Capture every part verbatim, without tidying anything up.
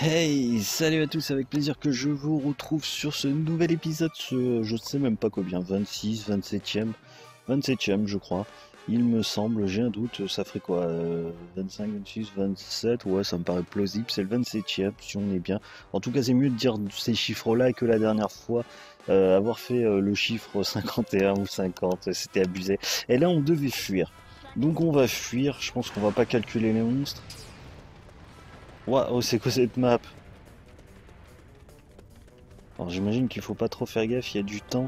Hey, salut à tous, avec plaisir que je vous retrouve sur ce nouvel épisode, ce, je sais même pas combien, vingt-six, vingt-septième, vingt-septième je crois, il me semble, j'ai un doute, ça ferait quoi, euh, vingt-cinq, vingt-six, vingt-sept, ouais ça me paraît plausible, c'est le vingt-septième si on est bien, en tout cas c'est mieux de dire ces chiffres-là que la dernière fois, euh, avoir fait euh, le chiffre cinquante et un ou cinquante, c'était abusé, et là on devait fuir, donc on va fuir, je pense qu'on va pas calculer les monstres. Waouh, c'est quoi cette map? Alors j'imagine qu'il faut pas trop faire gaffe, il y a du temps.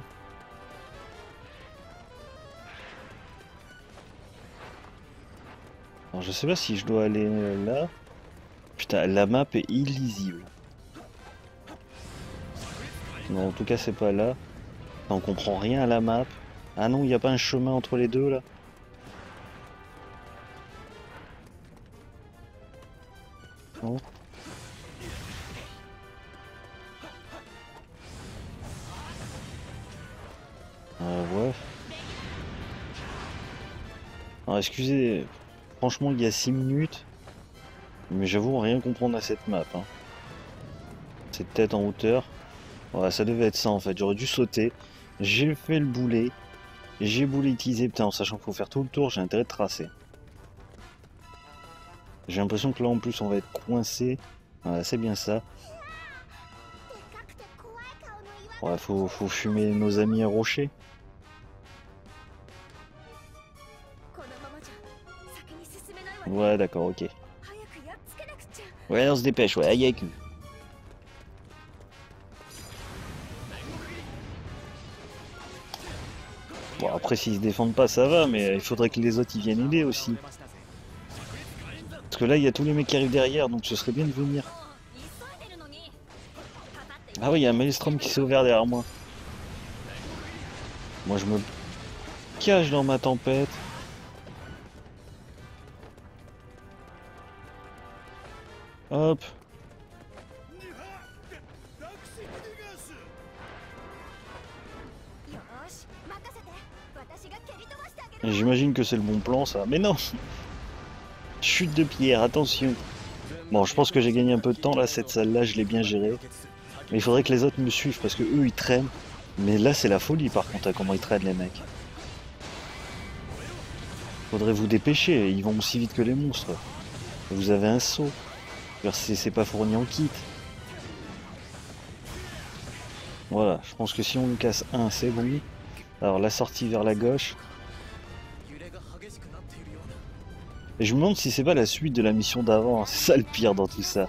Alors je sais pas si je dois aller euh, là. Putain, la map est illisible. Non, en tout cas c'est pas là. On comprend rien à la map. Ah non, il n'y a pas un chemin entre les deux là. Non. Euh, ouais. Alors excusez, franchement il y a six minutes. Mais j'avoue rien comprendre à cette map. Hein. Cette tête en hauteur. Ouais, ça devait être ça en fait. J'aurais dû sauter. J'ai fait le boulet. J'ai bouletisé, putain, en sachant qu'il faut faire tout le tour, j'ai intérêt de tracer. J'ai l'impression que là en plus on va être coincé. Voilà, c'est bien ça. Ouais, faut, faut fumer nos amis à rocher. Ouais, d'accord, ok. Ouais, on se dépêche, ouais, aïe aïe. Bon, après, s'ils se défendent pas, ça va, mais il faudrait que les autres ils viennent aider aussi. Parce que là, il y a tous les mecs qui arrivent derrière, donc ce serait bien de venir. Ah oui, il y a un Maelstrom qui s'est ouvert derrière moi. Moi, je me cache dans ma tempête. Hop. J'imagine que c'est le bon plan, ça. Mais non! Chute de pierre, attention! Bon, je pense que j'ai gagné un peu de temps, là, cette salle-là, je l'ai bien gérée. Mais il faudrait que les autres me suivent, parce que eux, ils traînent. Mais là, c'est la folie, par contre, à comment ils traînent, les mecs. Faudrait vous dépêcher, ils vont aussi vite que les monstres. Vous avez un saut. C'est pas fourni en kit. Voilà, je pense que si on nous casse un, c'est bon. Alors la sortie vers la gauche. Et je me demande si c'est pas la suite de la mission d'avant. C'est ça le pire dans tout ça.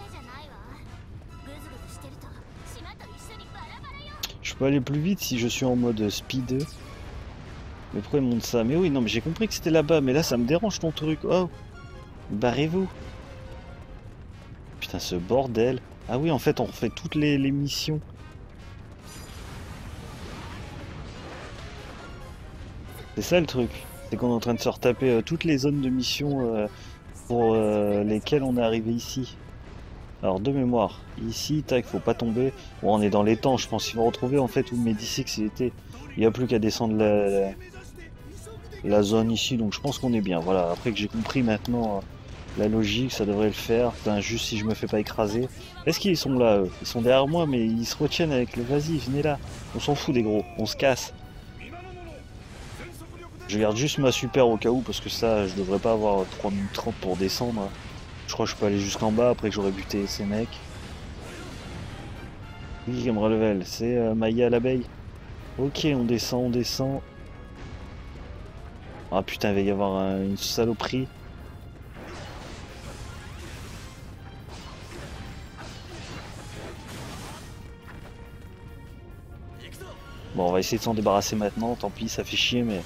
Je peux aller plus vite si je suis en mode speed. Mais pourquoi il monte ça? Mais oui, non, mais j'ai compris que c'était là-bas. Mais là, ça me dérange ton truc. Oh, barrez-vous. Putain, ce bordel. Ah oui, en fait, on refait toutes les, les missions. C'est ça le truc. C'est qu'on est en train de se retaper euh, toutes les zones de mission euh, pour euh, lesquelles on est arrivé ici. Alors, de mémoire, ici, tac, faut pas tomber. Bon, on est dans les temps, je pense qu'il va retrouver en fait où Medisix il était. Il n'y a plus qu'à descendre la, la, la zone ici, donc je pense qu'on est bien. Voilà, après que j'ai compris maintenant euh, la logique, ça devrait le faire. Enfin, juste si je me fais pas écraser. Est-ce qu'ils sont là, eux? Ils sont derrière moi, mais ils se retiennent avec le vas-y, venez là. On s'en fout des gros, on se casse. Je garde juste ma super au cas où, parce que ça, je devrais pas avoir trois minutes trente pour descendre. Je crois que je peux aller jusqu'en bas après que j'aurai buté ces mecs. Oui, me level, c'est euh, Maya l'abeille. Ok, on descend, on descend. Ah putain, il va y avoir un- une saloperie. Bon, on va essayer de s'en débarrasser maintenant, tant pis, ça fait chier, mais...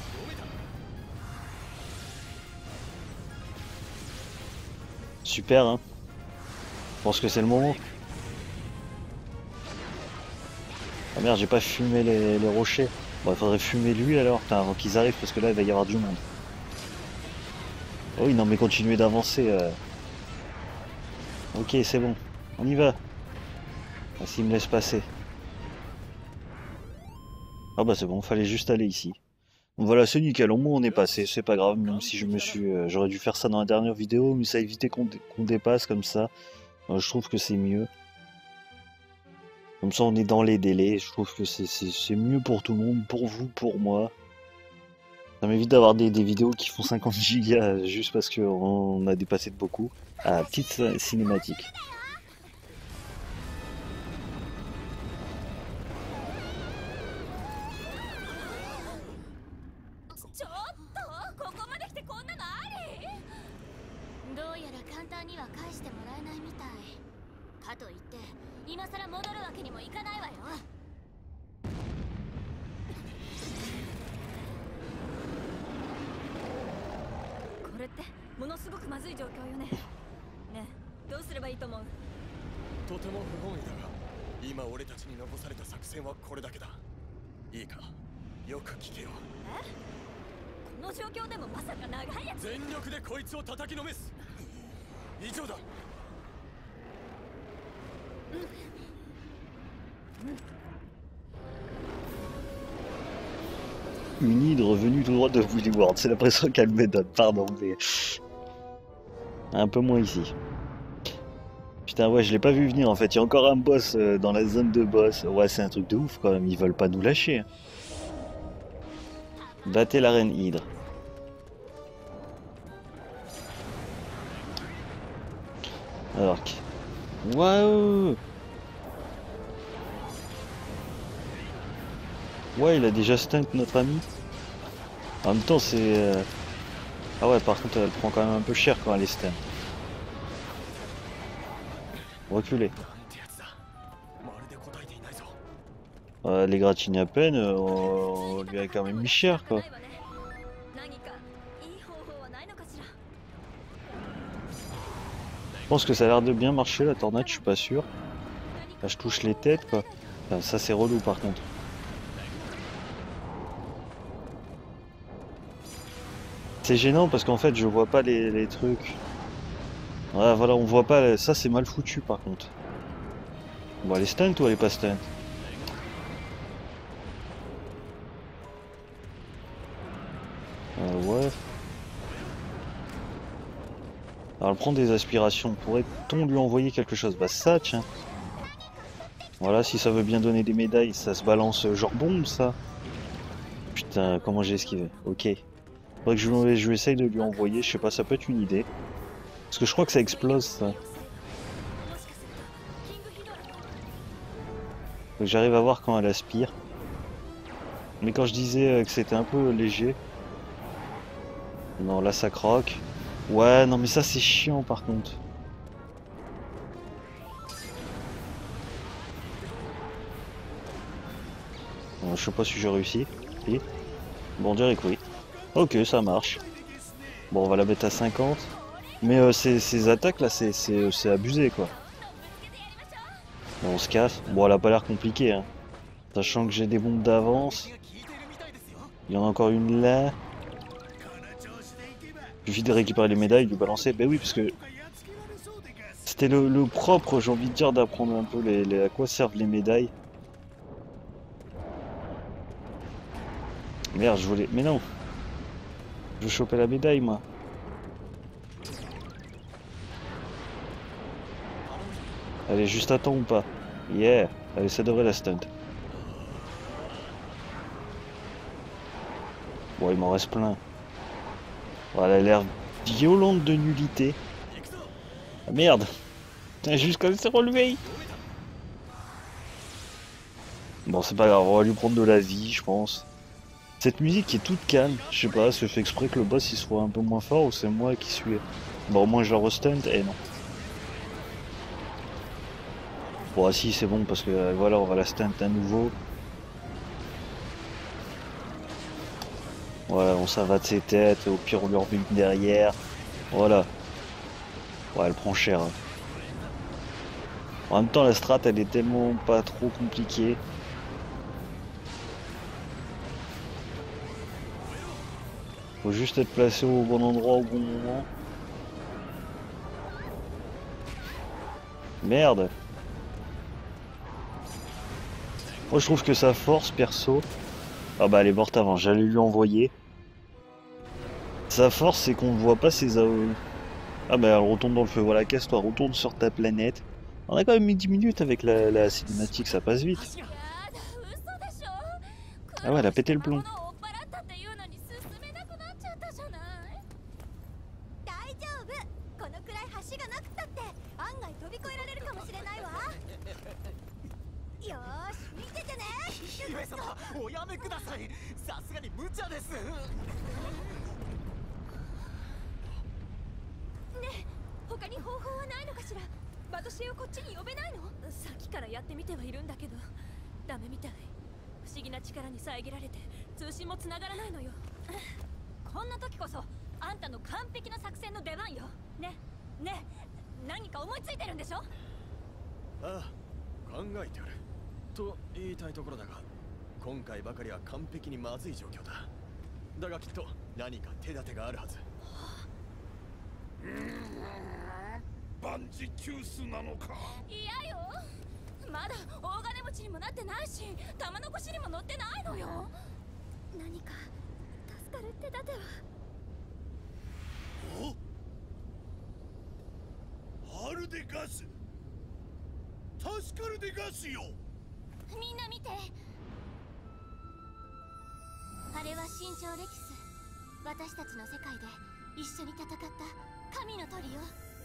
Super, hein. Je pense que c'est le moment. Ah merde, j'ai pas fumé les, les rochers. Bon, il faudrait fumer lui alors, putain, avant qu'ils arrivent, parce que là, il va y avoir du monde. Oh oui, non, mais continuez d'avancer. euh. Ok, c'est bon. On y va. Ah, s'il me laisse passer. Ah bah c'est bon, fallait juste aller ici. Donc voilà, c'est nickel, au moins on est passé, c'est pas grave, même si je me suis... euh, j'aurais dû faire ça dans la dernière vidéo, mais ça a évité qu'on dé- qu'on dépasse comme ça. Euh, je trouve que c'est mieux. Comme ça, on est dans les délais. Je trouve que c'est c'est- c'est mieux pour tout le monde, pour vous, pour moi. Ça m'évite d'avoir des, des vidéos qui font cinquante gigas juste parce qu'on a dépassé de beaucoup. Ah, petite cin- cinématique. ちょっとここまで来てこんなのあり？どうやら簡単には返してもらえないみたい。かといって今さら戻るわけにもいかないわよ。これってものすごくまずい状況よね。ねえ、どうすればいいと思う？ とても不本意だが、今俺たちに残された作戦はこれだけだ。いいか、よく聞けよ。え？この状況でもまさか長いやつ？全力でこいつを叩きのめす。以上だ。 Une hydre venue tout droit de Woolly World. C'est l'impression qu'elle me donne, pardon, mais... Un peu moins ici. Putain, ouais, je l'ai pas vu venir en fait. Il y a encore un boss euh, dans la zone de boss. Ouais, c'est un truc de ouf quand même. Ils veulent pas nous lâcher. Battez la reine hydre. Alors... Waouh! Ouais, il a déjà stunt notre ami. En même temps, c'est... euh, Ah ouais, par contre, elle prend quand même un peu cher quand elle est stun. Reculez. Euh, les gratines à peine, euh, on lui a quand même mis cher, quoi. Je pense que ça a l'air de bien marcher, la tornade, je suis pas sûr. Là, je touche les têtes, quoi. Enfin, ça, c'est relou, par contre. C'est gênant parce qu'en fait je vois pas les, les trucs. Ouais, voilà, on voit pas. Ça c'est mal foutu par contre. Bon, elle est stunt ou elle est pas stunt? Euh, ouais. Alors elle prend des aspirations. Pourrait-on lui envoyer quelque chose? Bah ça tiens. Voilà, si ça veut bien donner des médailles, ça se balance genre bombe ça. Putain, comment j'ai esquivé? Ok. Faudrait que je, je essaye de lui envoyer, je sais pas, ça peut être une idée. Parce que je crois que ça explose ça. Faut que j'arrive à voir quand elle aspire. Mais quand je disais que c'était un peu léger... Non, là ça croque. Ouais, non mais ça c'est chiant par contre. Bon, je sais pas si j'ai réussi. Si. Bon, on dirait que oui. Ok, ça marche. Bon, on va la mettre à cinquante. Mais euh, ces, ces attaques là, c'est abusé quoi. Bon, on se casse. Bon, elle a pas l'air compliquée. Hein. Sachant que j'ai des bombes d'avance. Il y en a encore une là. Il suffit de récupérer les médailles, de balancer. Ben oui, parce que c'était le, le propre, j'ai envie de dire, d'apprendre un peu les, les, à quoi servent les médailles. Merde, je voulais... Mais non. Je veux choper la médaille, moi. Elle est juste à temps ou pas? Yeah. Allez, ça devrait la stunt. Bon, il m'en reste plein. Bon, elle a l'air violente de nullité. Ah merde. Putain, juste quand elle s'est relevée. Bon, c'est pas grave, on va lui prendre de la vie, je pense. Cette musique est toute calme, je sais pas, ça fait exprès que le boss il soit un peu moins fort ou c'est moi qui suis... Bon, au moins je la restunt, et non. Bon, ah, si, c'est bon, parce que euh, voilà, on va la stunt à nouveau. Voilà, on ça va de ses têtes, au pire on lui remet une derrière. Voilà. Ouais, elle prend cher. Hein. En même temps, la strat, elle est tellement pas trop compliquée. Faut juste être placé au bon endroit au bon moment. Merde. Moi je trouve que sa force perso... Ah bah elle est morte avant, j'allais lui envoyer. Sa force c'est qu'on ne voit pas ses A O E. Ah bah elle retourne dans le feu, voilà, casse-toi, retourne sur ta planète. On a quand même mis dix minutes avec la, la cinématique, ça passe vite. やだ嘘でしょ Ah ouais, elle a pété le plomb. 苦労して魔物を追っ払ったっていうのに進めなくなっちゃったじゃない。大丈夫。このくらい橋がなくたって案外飛び越えられるかもしれないわ。よーし見ててね。 姫様おやめください。さすがに無茶です。 ねえ他に方法はないのかしら。バトシエをこっちに呼べないの？さっきからやってみてはいるんだけどダメみたい。不思議な力に遮られて通信もつながらないのよ。こんな時こそあんたの完璧な作戦の出番よ。ねね何か思いついてるんでしょ？ ああ考えてあると言いたいところだが、今回ばかりは完璧にまずい状況だ。だがきっと何か手立てがあるはず。 万事休すなのか。 いやよ、まだ大金持ちにもなってないし玉の腰にも乗ってないのよ。何か助かる手立ては。 おアルデガス助かるでガスよ。 みんな見て、あれは新潮レキス。私たちの世界で一緒に戦った神の鳥よ。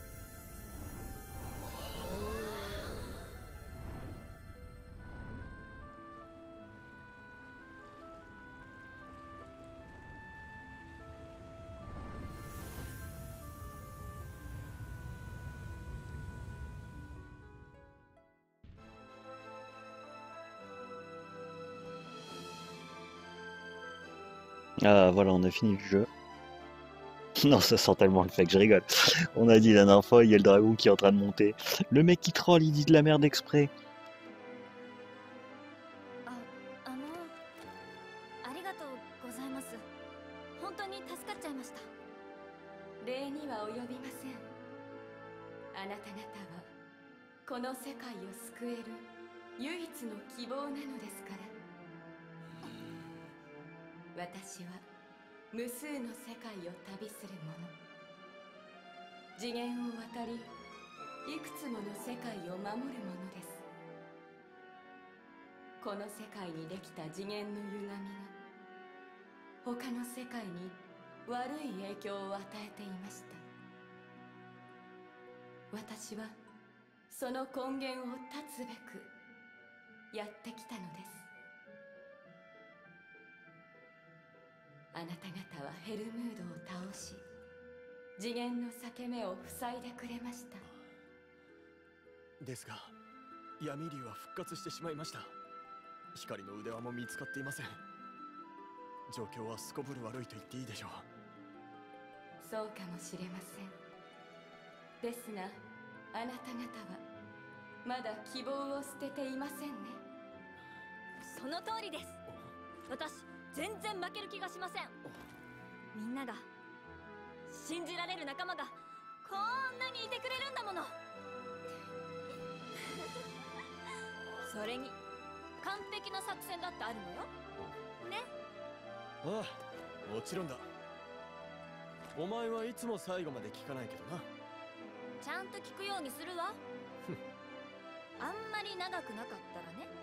Ah voilà, on a fini le jeu. Non, ça sent tellement le fait que je rigole. On a dit la dernière fois, il y a le dragon qui est en train de monter. Le mec qui troll, il dit de la merde exprès. あ、あのありがとうございます。本当に助かっちゃいました。礼には及びません。あなた方はこの世界を救える唯一の希望なのですから。私は無数の世界を旅する者。次元を渡りいくつもの世界を守る者です。この世界にできた次元の歪みが他の世界に悪い影響を与えていました。私はその根源を断つべくやってきたのです。あなた方はヘルムードを倒し次元の裂け目を塞いでくれました。 ですが闇竜は復活してしまいました。光の腕輪も見つかっていません。状況はすこぶる悪いと言っていいでしょう。 そうかもしれません。ですがあなた方はまだ希望を捨てていませんね。その通りです。私全然負ける気がしません。みんなが信じられる仲間がこんなにいてくれるんだもの。それに完璧な作戦だってあるのよね。 ああもちろんだ。お前はいつも最後まで聞かないけどな。 ちゃんと聞くようにするわ。あんまり長くなかったらね。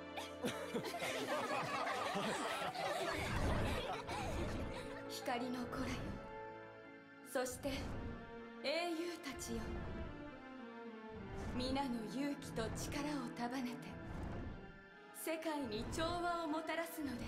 光の子らよ、そして英雄たちよ、皆の勇気と力を束ねて世界に調和をもたらすのです。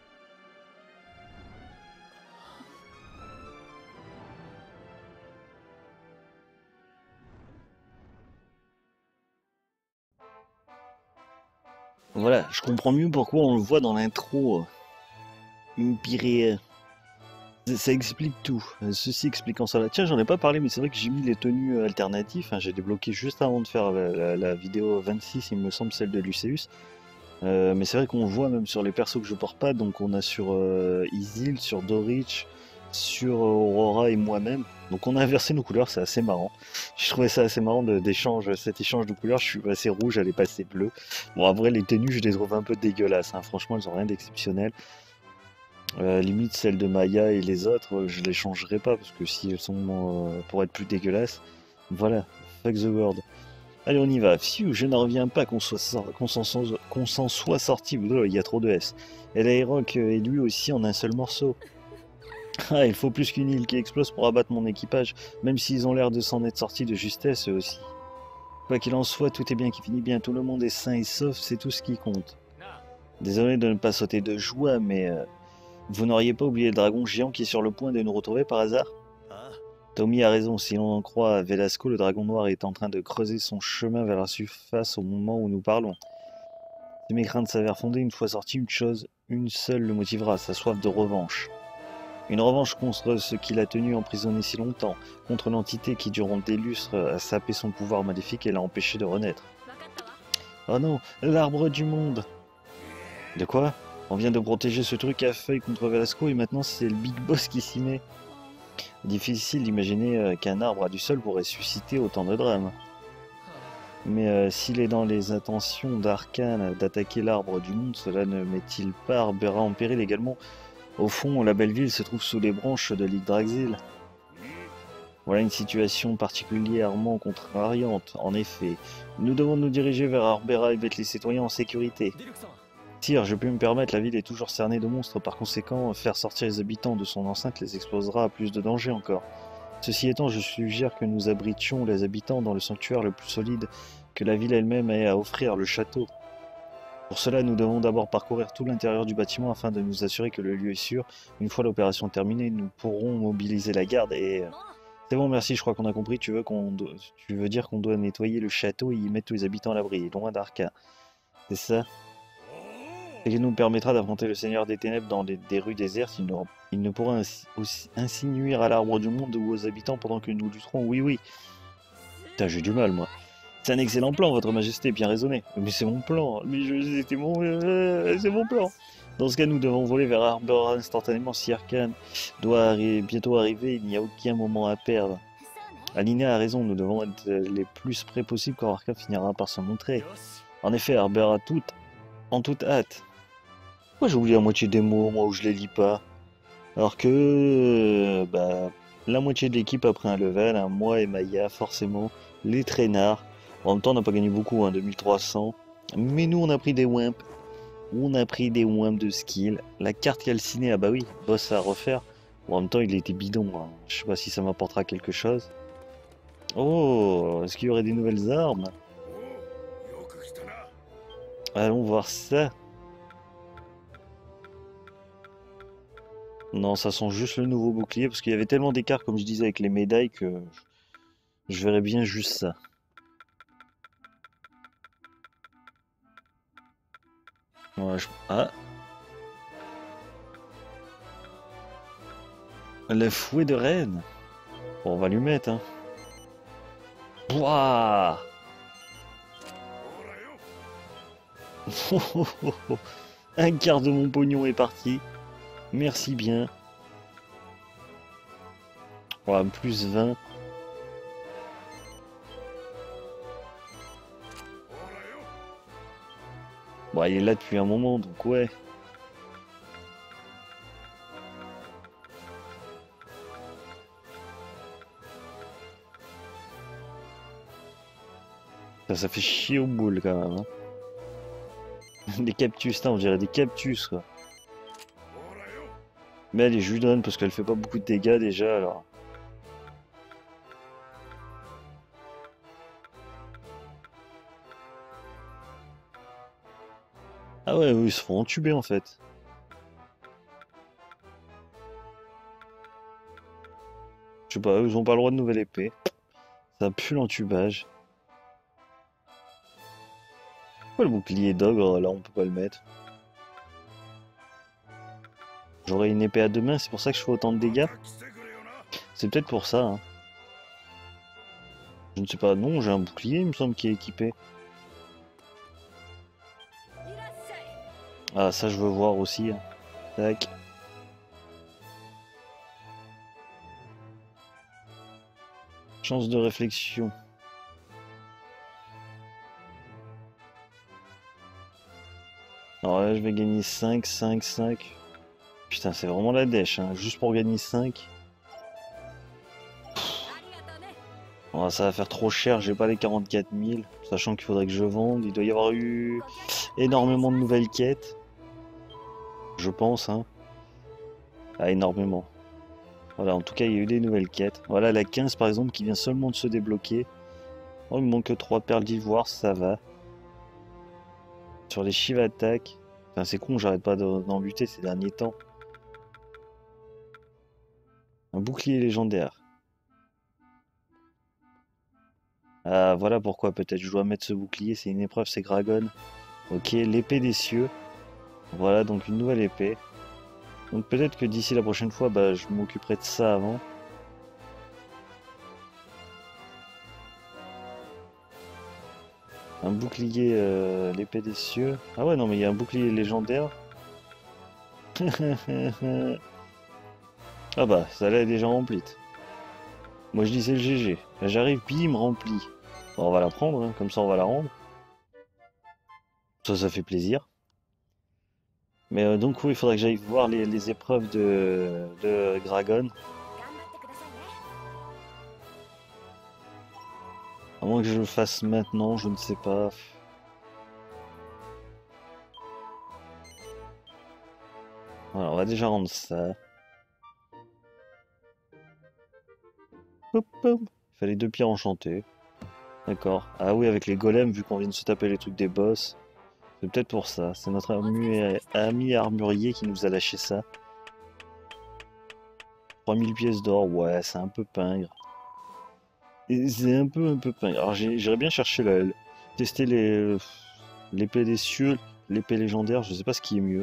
Voilà, je comprends mieux pourquoi on le voit dans l'intro. Empiré. Ça explique tout. Ceci expliquant cela. Tiens, j'en ai pas parlé, mais c'est vrai que j'ai mis les tenues alternatives. Hein, j'ai débloqué juste avant de faire la, la, la vidéo vingt-six, il me semble, celle de Luceus. Euh, mais c'est vrai qu'on voit même sur les persos que je porte pas. Donc on a sur euh, Isil, sur Dorich, sur Aurora et moi-même. Donc on a inversé nos couleurs, c'est assez marrant. Je trouvais ça assez marrant d'échange, cet échange de couleurs. Je suis passé rouge, elle est passée bleue. Bon, en vrai, les tenues, je les trouve un peu dégueulasses. Hein. Franchement, elles ont rien d'exceptionnel. Euh, limite, celles de Maya et les autres, je les changerai pas parce que si elles sont euh, pour être plus dégueulasses, voilà, fuck the world. Allez, on y va. Pfiou, je n'en reviens pas qu'on soit sor- qu'on s'en so- qu'on s'en soit sorti. Oula, il y a trop de S. Et l'Aeroc est lui aussi en un seul morceau. Ah, il faut plus qu'une île qui explose pour abattre mon équipage, même s'ils ont l'air de s'en être sortis de justesse eux aussi. Quoi qu'il en soit, tout est bien qui finit bien. Tout le monde est sain et sauf, c'est tout ce qui compte. Désolé de ne pas sauter de joie, mais euh, vous n'auriez pas oublié le dragon géant qui est sur le point de nous retrouver par hasard? Tommy a raison, si l'on en croit Velasco, le dragon noir est en train de creuser son chemin vers la surface au moment où nous parlons. Si mes craintes s'avèrent fondées, une fois sorti, une chose, une seule le motivera, sa soif de revanche. Une revanche contre ce qui l'a tenu emprisonné si longtemps, contre l'entité qui durant des lustres a sapé son pouvoir maléfique et l'a empêché de renaître. Oh non, l'arbre du monde! De quoi? On vient de protéger ce truc à feuilles contre Velasco et maintenant c'est le Big Boss qui s'y met. Difficile d'imaginer qu'un arbre à du sol pourrait susciter autant de drames. Mais euh, s'il est dans les intentions d'Arcane d'attaquer l'arbre du monde, cela ne met-il pas Harbera en péril également? Au fond, la belle ville se trouve sous les branches de l'Yggdrasil. Voilà une situation particulièrement contrariante, en effet. Nous devons nous diriger vers Harbera et mettre les citoyens en sécurité. Sire, je peux me permettre, la ville est toujours cernée de monstres, par conséquent, faire sortir les habitants de son enceinte les exposera à plus de dangers encore. Ceci étant, je suggère que nous abritions les habitants dans le sanctuaire le plus solide que la ville elle-même ait à offrir, le château. Pour cela, nous devons d'abord parcourir tout l'intérieur du bâtiment afin de nous assurer que le lieu est sûr. Une fois l'opération terminée, nous pourrons mobiliser la garde et... C'est bon, merci, je crois qu'on a compris. Tu veux, qu'on do... tu veux dire qu'on doit nettoyer le château et y mettre tous les habitants à l'abri, loin d'Arca. C'est ça? Et qui nous permettra d'affronter le Seigneur des Ténèbres dans les, des rues désertes. Il ne, il ne pourra ainsi, aussi, ainsi nuire à l'arbre du monde ou aux habitants pendant que nous lutterons. Oui, oui. Putain, j'ai du mal, moi. C'est un excellent plan, votre majesté, bien raisonné. Mais c'est mon plan. Mais je, c'était mon, euh, c'est mon plan. Dans ce cas, nous devons voler vers Harbera instantanément. Si Arcane doit arri bientôt arriver, il n'y a aucun moment à perdre. Alina a raison, nous devons être les plus près possible quand Arcane finira par se montrer. En effet, Harbera tout, en toute hâte. Moi, j'ai oublié la moitié des mots, moi, où je les lis pas. Alors que, bah, la moitié de l'équipe a pris un level, hein, moi et Maya, forcément, les traînards. En même temps, on n'a pas gagné beaucoup, hein, deux mille trois cents. Mais nous, on a pris des wimps. On a pris des wimps de skill. La carte calcinée, ah bah oui, boss à refaire. Bon, en même temps, il était bidon. Hein. Je sais pas si ça m'apportera quelque chose. Oh, est-ce qu'il y aurait des nouvelles armes? Allons voir ça. Non, ça sent juste le nouveau bouclier, parce qu'il y avait tellement d'écart, comme je disais, avec les médailles, que je verrais bien juste ça. Ouais, je... Ah. Le fouet de reine. Bon, on va lui mettre, hein. Wouah. Un quart de mon pognon est parti. Merci bien. Ouais, plus vingt. Bon, il est là depuis un moment, donc ouais. Ça, ça fait chier au boule quand même. Hein. Des cactus, là, on dirait des cactus quoi. Mais allez, je lui donne parce qu'elle fait pas beaucoup de dégâts déjà alors. Ah ouais, eux, ils se font entuber en fait. Je sais pas, ils ont pas le droit de nouvelle épée. Ça pue l'entubage. Pourquoi le bouclier d'ogre là on peut pas le mettre? J'aurais une épée à deux mains, c'est pour ça que je fais autant de dégâts. C'est peut-être pour ça. Hein. Je ne sais pas, non, j'ai un bouclier, il me semble, qui est équipé. Ah, ça, je veux voir aussi. Hein. Tac. Chance de réflexion. Alors là, je vais gagner cinq, cinq, cinq. Putain, c'est vraiment la dèche, hein. Juste pour gagner cinq. Bon, ça va faire trop cher, j'ai pas les quarante-quatre mille, sachant qu'il faudrait que je vende. Il doit y avoir eu énormément de nouvelles quêtes. Je pense, hein. Ah, énormément. Voilà, en tout cas, il y a eu des nouvelles quêtes. Voilà, la quinze par exemple, qui vient seulement de se débloquer. Oh, il me manque que trois perles d'ivoire, ça va. Sur les Shiv Attack. Enfin, c'est con, j'arrête pas d'en buter ces derniers temps. Un bouclier légendaire. Ah, voilà pourquoi peut-être je dois mettre ce bouclier. C'est une épreuve, c'est Gragon. Ok, l'épée des cieux. Voilà, donc une nouvelle épée. Donc peut-être que d'ici la prochaine fois, bah, je m'occuperai de ça avant. Un bouclier, euh, l'épée des cieux. Ah ouais, non, mais il y a un bouclier légendaire. Ah bah, ça là est déjà rempli. Moi je dis c'est le G G. Là j'arrive, puis il me remplit. Bon, on va la prendre, hein, comme ça on va la rendre. Ça, ça fait plaisir. Mais euh, donc oui, il faudrait que j'aille voir les, les épreuves de, de Gragon. À moins que je le fasse maintenant, je ne sais pas. Voilà, on va déjà rendre ça. Hop, hop. Il fallait deux pierres enchantées. D'accord. Ah oui, avec les golems, vu qu'on vient de se taper les trucs des boss. C'est peut-être pour ça. C'est notre ami, ami armurier qui nous a lâché ça. trois mille pièces d'or, ouais, c'est un peu pingre. C'est un peu, un peu pingre. Alors j'irais bien chercher la, tester les l'épée des cieux, l'épée légendaire, je sais pas ce qui est mieux.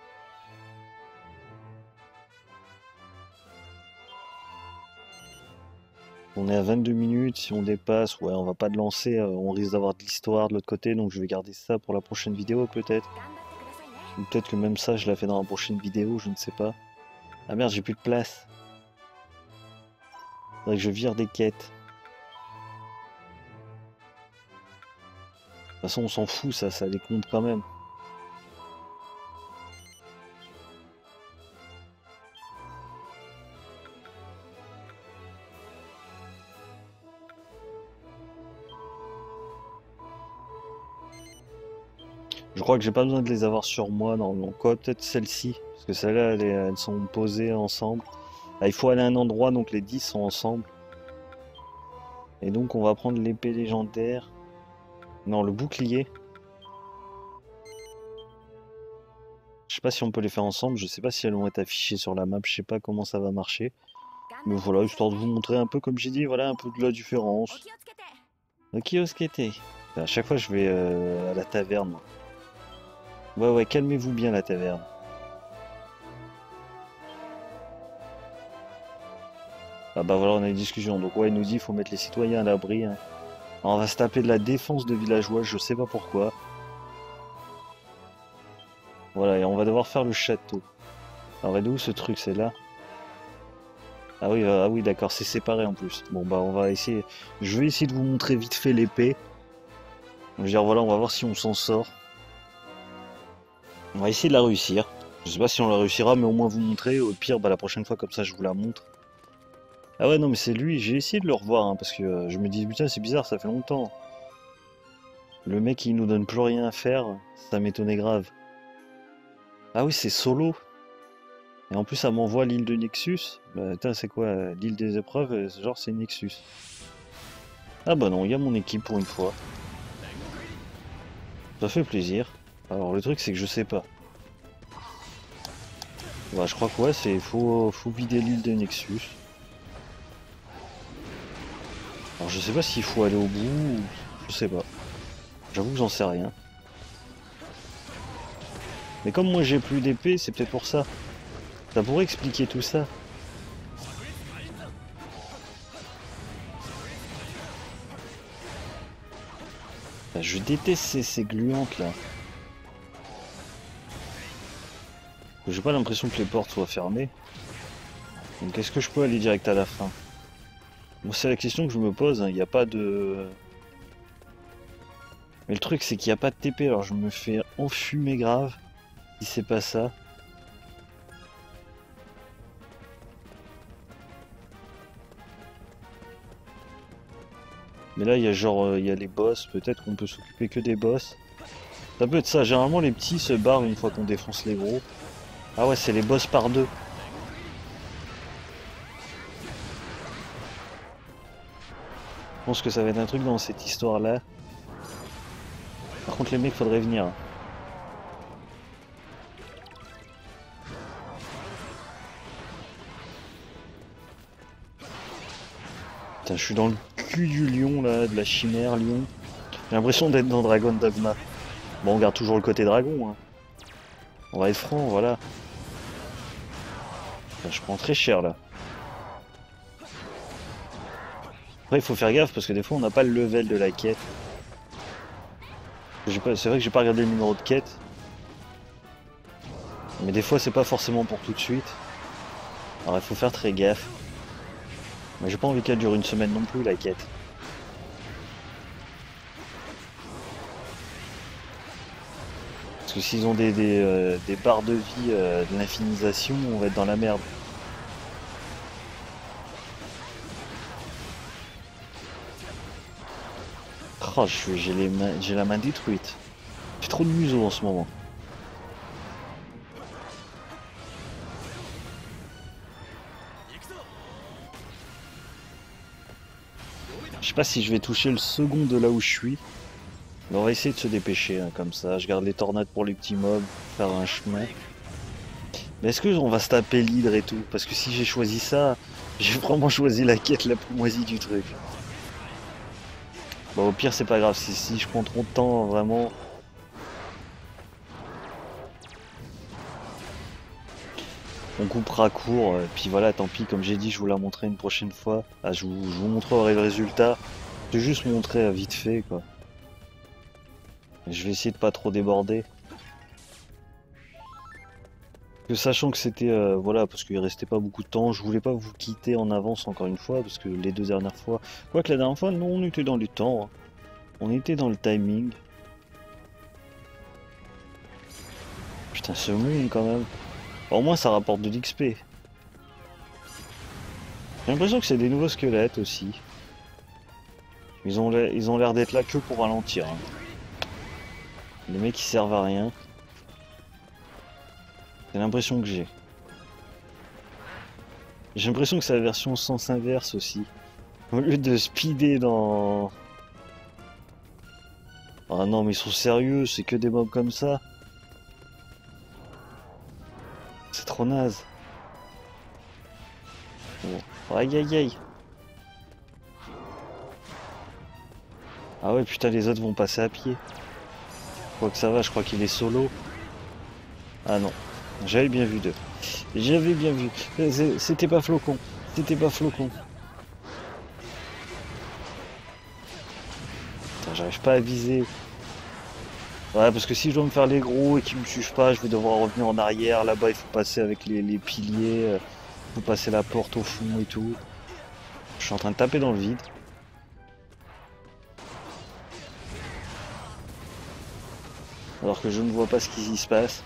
On est à vingt-deux minutes, si on dépasse, ouais, on va pas de lancer, on risque d'avoir de l'histoire de l'autre côté, donc je vais garder ça pour la prochaine vidéo peut-être. Ou peut-être que même ça, je la fais dans la prochaine vidéo, je ne sais pas. Ah merde, j'ai plus de place. Faudrait que je vire des quêtes. De toute façon, on s'en fout, ça, ça les compte quand même. Je crois que j'ai pas besoin de les avoir sur moi, normalement. Quoi, peut-être celle-ci, parce que celles-là, elles, elles sont posées ensemble. Ah, il faut aller à un endroit, donc les dix sont ensemble. Et donc on va prendre l'épée légendaire. Non, le bouclier. Je sais pas si on peut les faire ensemble, je sais pas si elles vont être affichées sur la map, je sais pas comment ça va marcher. Mais voilà, histoire de vous montrer un peu, comme j'ai dit, voilà, un peu de la différence. Ok, oskete. À chaque fois je vais euh, à la taverne. Ouais, ouais, calmez-vous bien la taverne. Ah bah voilà, on a une discussion. Donc ouais, il nous dit qu'il faut mettre les citoyens à l'abri. Hein. On va se taper de la défense de villageois, je sais pas pourquoi. Voilà, et on va devoir faire le château. Alors, elle est où ce truc? C'est là? Ah oui, ah oui, d'accord, c'est séparé en plus. Bon bah on va essayer. Je vais essayer de vous montrer vite fait l'épée. Je veux dire, voilà, on va voir si on s'en sort. On va essayer de la réussir. Je sais pas si on la réussira, mais au moins vous montrer. Au pire, bah la prochaine fois, comme ça, je vous la montre. Ah ouais, non, mais c'est lui. J'ai essayé de le revoir, hein, parce que euh, je me dis, putain, c'est bizarre, ça fait longtemps. Le mec, il nous donne plus rien à faire. Ça m'étonnait grave. Ah oui, c'est solo. Et en plus, ça m'envoie l'île de Nexus. Bah, putain, c'est quoi? L'île des épreuves, genre, c'est Nexus. Ah bah non, il y a mon équipe pour une fois. Ça fait plaisir. Alors, le truc, c'est que je sais pas. Bah, je crois que ouais, c'est faut, faut vider l'île de Nexus. Alors, je sais pas s'il faut aller au bout ou... Je sais pas. J'avoue que j'en sais rien. Mais comme moi, j'ai plus d'épée, c'est peut-être pour ça. Ça pourrait expliquer tout ça. Je déteste ces, ces gluantes là. J'ai pas l'impression que les portes soient fermées. Donc est-ce que je peux aller direct à la fin? Bon, c'est la question que je me pose, il hein. n'y a pas de... Mais le truc c'est qu'il n'y a pas de T P, alors je me fais enfumer grave. Si c'est pas ça. Mais là, il y a genre, euh, il y a les boss. Peut-être qu'on peut s'occuper que des boss. Ça peut être ça. Généralement, les petits se barrent une fois qu'on défonce les gros. Ah ouais, c'est les boss par deux. Je pense que ça va être un truc dans cette histoire-là. Par contre, les mecs, faudrait venir. Putain, je suis dans le cul du lion, là, de la chimère, lion. J'ai l'impression d'être dans Dragon Dogma. Bon, on garde toujours le côté dragon, hein. On va être franc, voilà. Enfin, je prends très cher, là. Après, il faut faire gaffe, parce que des fois, on n'a pas le level de la quête. C'est vrai que j'ai pas regardé le numéro de quête. Mais des fois, c'est pas forcément pour tout de suite. Alors, il faut faire très gaffe. Mais j'ai pas envie qu'elle dure une semaine non plus, la quête. Parce que s'ils ont des, des, euh, des barres de vie euh, de l'infinisation, on va être dans la merde. Oh, j'ai les mains, j'ai la main détruite. J'ai trop de museau en ce moment. Je sais pas si je vais toucher le second de là où je suis. Mais on va essayer de se dépêcher, hein, comme ça. Je garde les tornades pour les petits mobs, faire un chemin. Mais est-ce qu'on va se taper l'hydre et tout? Parce que si j'ai choisi ça, j'ai vraiment choisi la quête la plus moisie du truc. Bon, au pire, c'est pas grave. Si, si je prends trop de temps, vraiment... On coupera court, et puis voilà, tant pis, comme j'ai dit, je vous la montrerai une prochaine fois. Ah, je, vous, je vous montrerai le résultat. Je vais juste montrer vite fait, quoi. Je vais essayer de pas trop déborder. Que sachant que c'était, euh, voilà, parce qu'il restait pas beaucoup de temps, je voulais pas vous quitter en avance encore une fois, parce que les deux dernières fois... Quoique la dernière fois, non, on était dans le temps. Hein. On était dans le timing. Putain, ce monde, quand même. Au moins ça rapporte de l'X P. J'ai l'impression que c'est des nouveaux squelettes aussi. Ils ont l'air, ils ont l'air d'être là que pour ralentir. Hein. Les mecs qui servent à rien. C'est l'impression que j'ai. J'ai l'impression que c'est la version sens inverse aussi. Au lieu de speeder dans... Ah non mais ils sont sérieux, c'est que des mobs comme ça. C'est trop naze. Bon. Aïe aïe aïe. Ah ouais putain, les autres vont passer à pied. Je crois que ça va, je crois qu'il est solo. Ah non, j'avais bien vu deux. J'avais bien vu. C'était pas Flocon. C'était pas Flocon. Putain, j'arrive pas à viser. Ouais, parce que si je dois me faire les gros et qu'ils me suivent pas, je vais devoir revenir en arrière. Là-bas, il faut passer avec les, les piliers. Il faut passer la porte au fond et tout. Je suis en train de taper dans le vide. Alors que je ne vois pas ce qui se passe.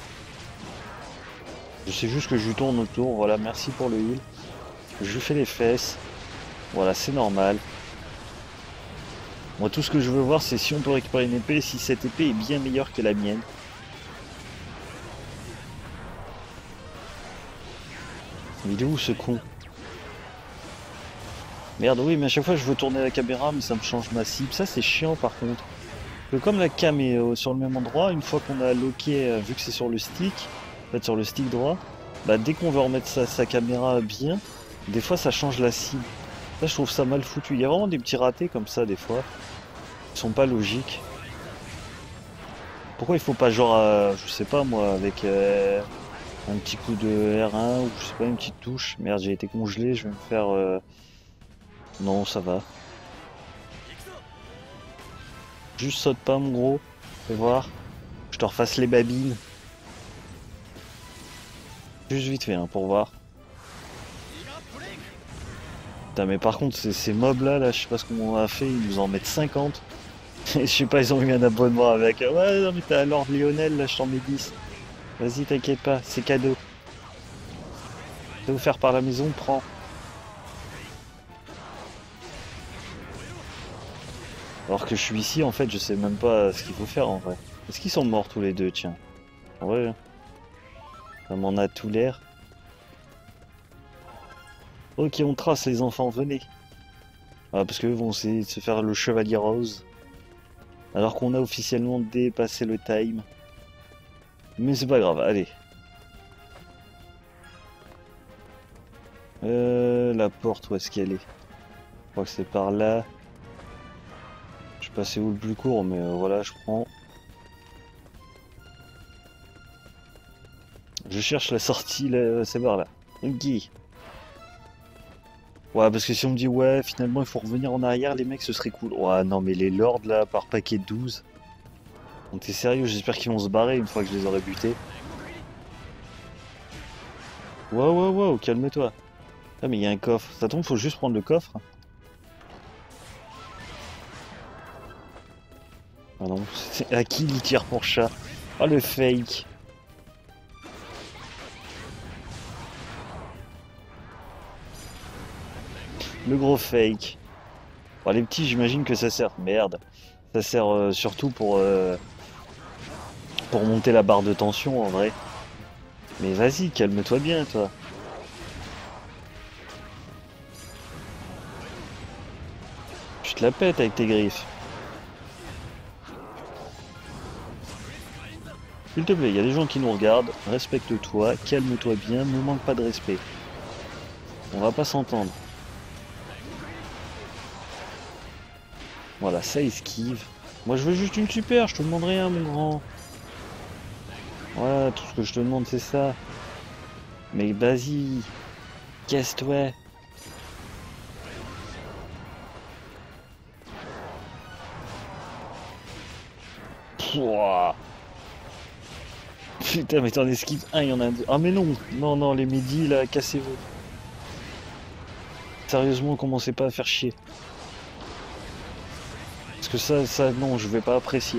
Je sais juste que je lui tourne autour. Voilà, merci pour le heal. Je lui fais les fesses. Voilà, c'est normal. Moi, tout ce que je veux voir, c'est si on peut récupérer une épée, si cette épée est bien meilleure que la mienne. Mais il est où ce con? Merde, oui, mais à chaque fois, je veux tourner la caméra, mais ça me change ma cible. Ça, c'est chiant, par contre. Que comme la cam est euh, sur le même endroit, une fois qu'on a locké, euh, vu que c'est sur le stick, en fait, sur le stick droit, bah, dès qu'on veut remettre sa, sa caméra bien, des fois, ça change la cible. Ça, je trouve ça mal foutu. Il y a vraiment des petits ratés comme ça, des fois. Ils sont pas logiques. Pourquoi il faut pas, genre, euh, je sais pas moi, avec euh, un petit coup de R un ou je sais pas, une petite touche. Merde, j'ai été congelé, je vais me faire... Euh... Non, ça va. Juste saute pas, mon gros. Fais voir. Je te refasse les babines. Juste vite fait, hein, pour voir. Putain, mais par contre, ces, ces mobs là, là, je sais pas ce qu'on a fait, ils nous en mettent cinquante. Et je sais pas, ils ont eu un abonnement avec. Ouais, non, mais t'as Lord Lionel, là, je t'en mets dix. Vas-y, t'inquiète pas, c'est cadeau. Tu veux faire par la maison, prends. Alors que je suis ici, en fait, je sais même pas ce qu'il faut faire en vrai. Est-ce qu'ils sont morts tous les deux, tiens? En vrai, ça m'en a tout l'air. Ok, on trace les enfants, venez. Ah, parce qu'eux vont essayer de se faire le chevalier rose. Alors qu'on a officiellement dépassé le time. Mais c'est pas grave, allez. Euh, la porte, où est-ce qu'elle est? Je crois que c'est par là. Je sais pas c'est où le plus court, mais euh, voilà, je prends. Je cherche la sortie, là, c'est par là. Ok. Ouais, parce que si on me dit, ouais, finalement, il faut revenir en arrière, les mecs, ce serait cool. Ouais, non, mais les lords, là, par paquet de douze. Donc t'es sérieux, j'espère qu'ils vont se barrer une fois que je les aurai butés. Wow, wow, wow, calme-toi. Ah, mais il y a un coffre. Ça tombe, faut juste prendre le coffre. Ah non, c'est à qui il tire pour chat? Oh, le fake. Le gros fake. Bon, les petits, j'imagine que ça sert. Merde. Ça sert euh, surtout pour, euh, pour monter la barre de tension en vrai. Mais vas-y, calme-toi bien, toi. Je te la pète avec tes griffes. S'il te plaît, il y a des gens qui nous regardent. Respecte-toi, calme-toi bien, ne manque pas de respect. On va pas s'entendre. Voilà, ça esquive. Moi je veux juste une super, je te demande rien mon grand. Ouais, tout ce que je te demande c'est ça. Mais vas-y, casse-toi. Pouah. Putain mais t'en esquives un, il y en a deux. Ah mais non, non, non, les midis là, cassez-vous. Sérieusement, commencez pas à faire chier. Parce que ça, ça, non, je vais pas apprécier.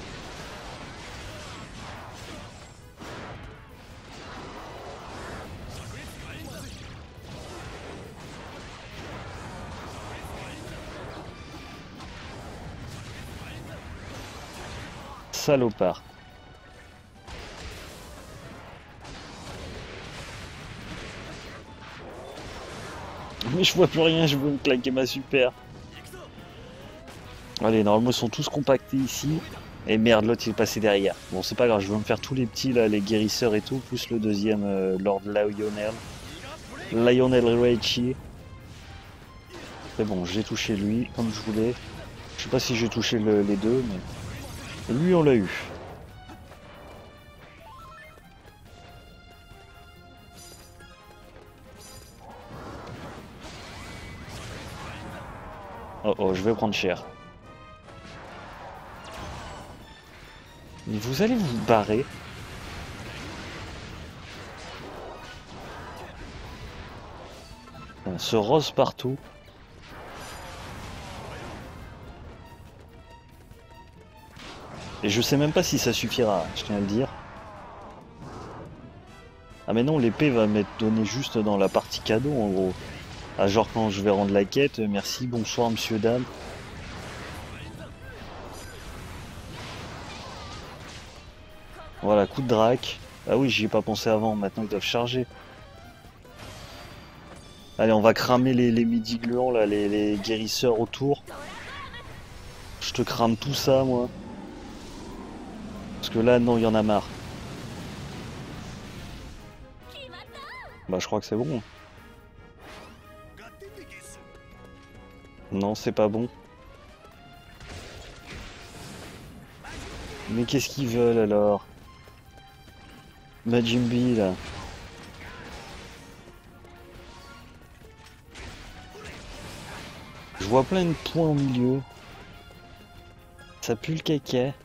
Salopard. Mais je vois plus rien, je veux me claquer ma super. Allez, normalement ils sont tous compactés ici. Et merde, l'autre il est passé derrière. Bon, c'est pas grave, je vais me faire tous les petits là, les guérisseurs et tout, plus le deuxième, euh, Lord Lionel. Lionel Richie. C'est bon, j'ai touché lui, comme je voulais. Je sais pas si j'ai touché le, les deux, mais... Lui, on l'a eu. Oh oh, je vais prendre cher. Mais vous allez vous barrer. On se rose partout. Et je sais même pas si ça suffira, je tiens à le dire. Ah mais non, l'épée va m'être donnée juste dans la partie cadeau en gros. Ah genre quand je vais rendre la quête, merci, bonsoir monsieur, dame. Voilà, coup de drac. Ah oui, j'y ai pas pensé avant, maintenant ils doivent charger. Allez, on va cramer les, les midi-gluants là, les, les guérisseurs autour. Je te crame tout ça moi. Parce que là, non, il y en a marre. Bah, je crois que c'est bon. Non, c'est pas bon. Mais qu'est-ce qu'ils veulent alors? Majimbi là. Je vois plein de points au milieu. Ça pue le caca.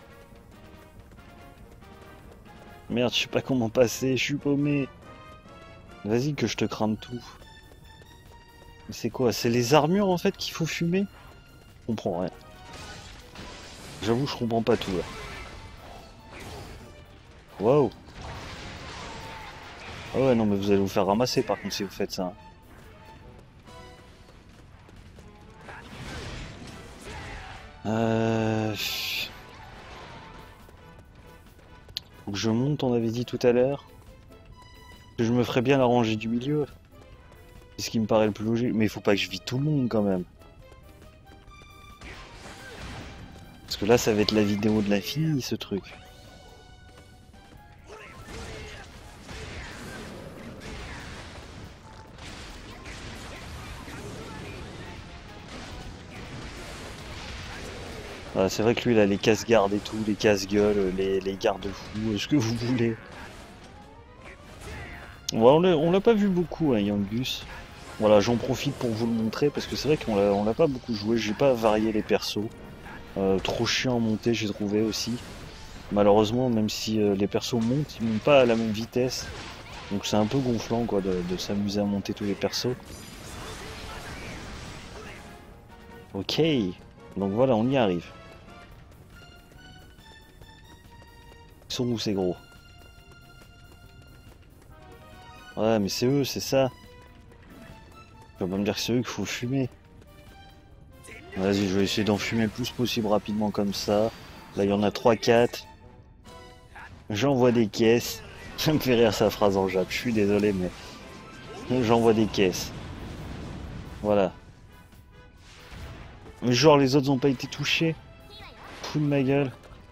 Merde, je sais pas comment passer, je suis paumé. Vas-y que je te crame tout. Mais c'est quoi? C'est les armures en fait qu'il faut fumer? Je comprends rien. J'avoue, je comprends pas tout là. Waouh. Ah ouais, non mais vous allez vous faire ramasser par contre si vous faites ça. Hein. Euh... Faut que je monte, on avait dit tout à l'heure. Que je me ferais bien la rangée du milieu. C'est ce qui me paraît le plus logique. Mais il faut pas que je vide tout le monde quand même. Parce que là, ça va être la vidéo de l'infini, ce truc. Voilà, c'est vrai que lui, il a les casse-gardes et tout, les casse-gueules, les, les garde-fous, ce que vous voulez. Voilà, on l'a pas vu beaucoup, hein, Yangus. Voilà, j'en profite pour vous le montrer, parce que c'est vrai qu'on l'a on l'a pas beaucoup joué, j'ai pas varié les persos. Euh, trop chiant à monter, j'ai trouvé aussi. Malheureusement, même si euh, les persos montent, ils montent pas à la même vitesse. Donc c'est un peu gonflant quoi de, de s'amuser à monter tous les persos. Ok, donc voilà, on y arrive. Ils sont où ces gros? Ouais, mais c'est eux, c'est ça. Tu vas pas me dire que c'est eux qu'il faut fumer. Vas-y, je vais essayer d'en fumer le plus possible rapidement comme ça. Là, il y en a trois quatre. J'envoie des caisses. Ça me fait rire sa phrase en Jap. Je suis désolé, mais j'envoie des caisses. Voilà. Mais genre, les autres ont pas été touchés. Fou de ma gueule.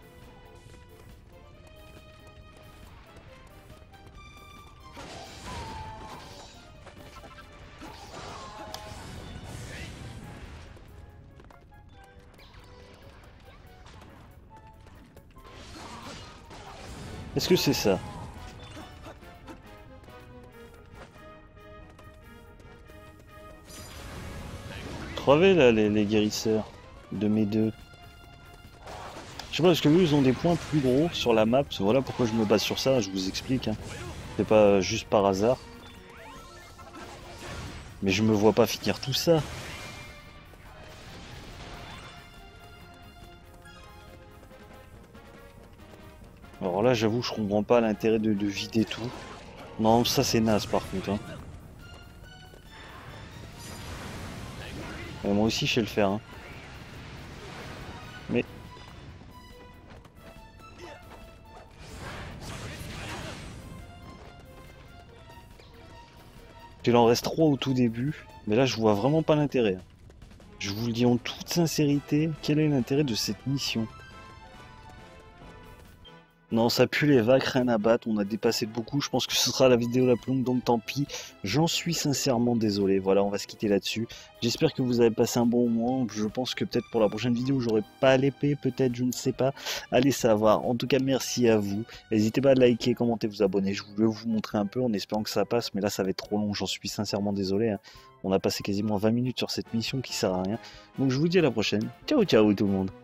Est-ce que c'est ça? Crevez là les, les guérisseurs de mes deux. Je sais pas, parce que eux ils ont des points plus gros sur la map. Voilà pourquoi je me base sur ça, je vous explique. Hein. C'est pas juste par hasard. Mais je me vois pas finir tout ça. Alors là, j'avoue, je comprends pas l'intérêt de, de vider tout. Non, ça c'est naze par contre. Hein. Et moi aussi, je sais le faire. Hein. Mais... il en reste trois au tout début. Mais là, je vois vraiment pas l'intérêt. Je vous le dis en toute sincérité, quel est l'intérêt de cette mission ? Non, ça pue les vagues, rien à battre, on a dépassé de beaucoup, je pense que ce sera la vidéo la plus longue, donc tant pis, j'en suis sincèrement désolé, voilà, on va se quitter là-dessus. J'espère que vous avez passé un bon moment, je pense que peut-être pour la prochaine vidéo, j'aurai pas l'épée, peut-être, je ne sais pas, allez savoir. En tout cas, merci à vous, n'hésitez pas à liker, commenter, vous abonner, je voulais vous montrer un peu en espérant que ça passe, mais là ça va être trop long, j'en suis sincèrement désolé. Hein. On a passé quasiment vingt minutes sur cette mission qui sert à rien, donc je vous dis à la prochaine, ciao ciao tout le monde.